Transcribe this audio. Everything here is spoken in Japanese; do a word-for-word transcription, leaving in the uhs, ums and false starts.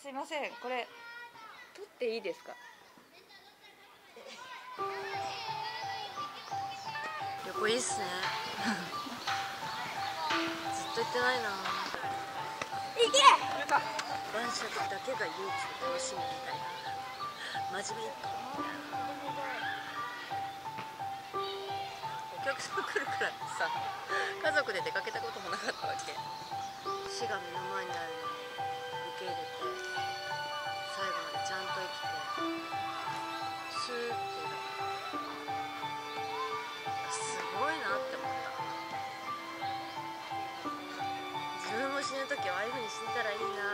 すいません、これ撮っていいですか？旅行いいっすね。ずっと行ってないな。行け。晩酌だけが唯一の楽しみみたいな。真面目一本。お客さん来るからってさ、家族で出かけたこともなかったわけ。死が目の前にあるのに受け入れて、最後までちゃんと生きてスーッてすごいなって思った。自分も死ぬ時はああいう風に死んだらいいな